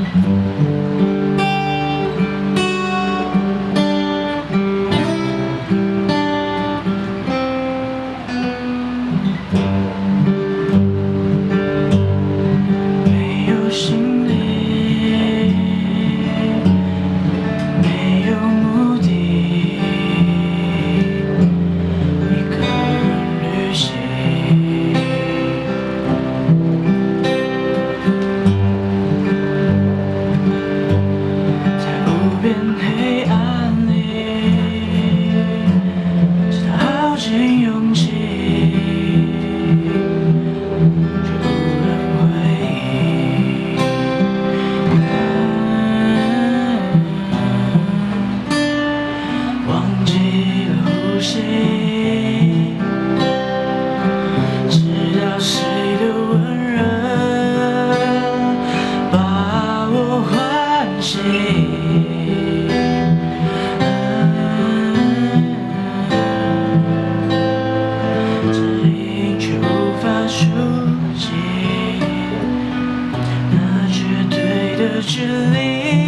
距离，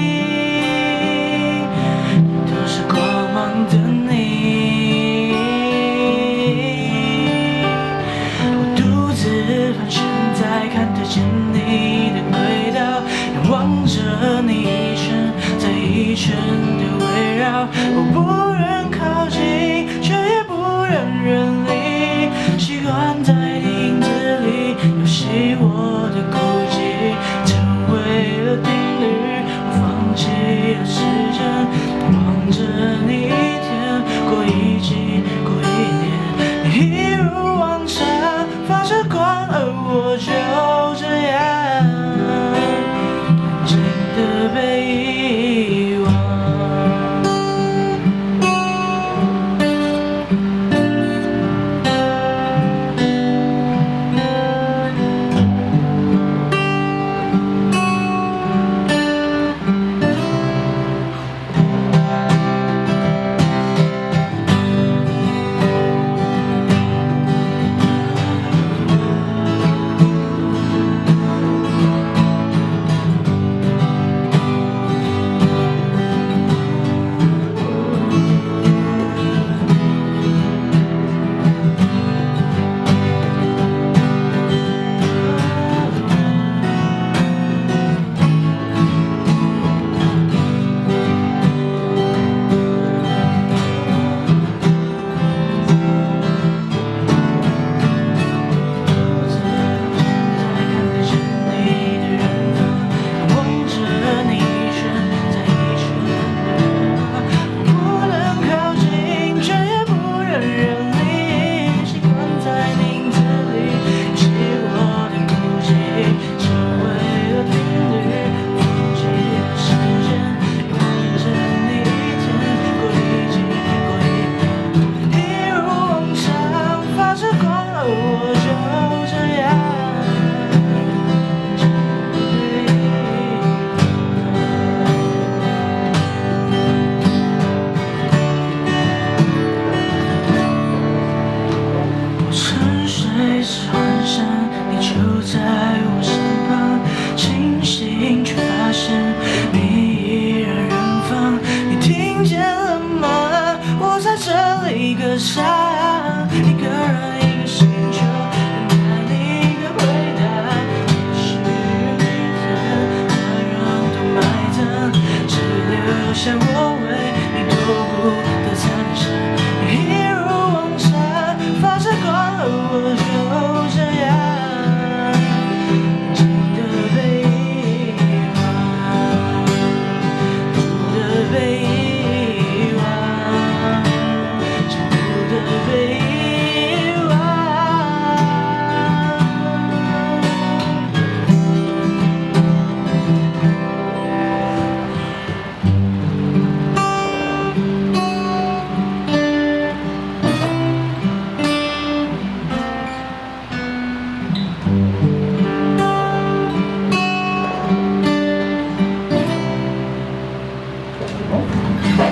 都是光芒的你。我独自盘旋在看得见你的轨道，仰望着你一圈再一圈的围绕。我不忍靠近，却也不忍远离，习惯在影子里游戏我的孤寂，成为了定律。我放弃了时间，望着你一天过一季，过一年，你一如往常发着光，而我就这样安静地被遗忘。穿山，你就在我身旁，清醒却发现你依然远方。你听见了吗？我在这里歌唱，一个人一个星球，等待你的回答。也许有一天，我让都埋葬，只留下我为你度过的残生。你一如往常发着光，而我就这样安静地被遗忘，孤独地被遗忘，孤独地被遗忘。 好。